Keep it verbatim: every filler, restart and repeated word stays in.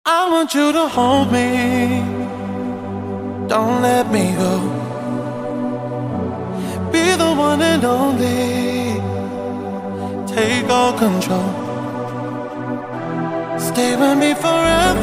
I want you to hold me, don't let me go. Be the one and only, take all control. Stay with me forever.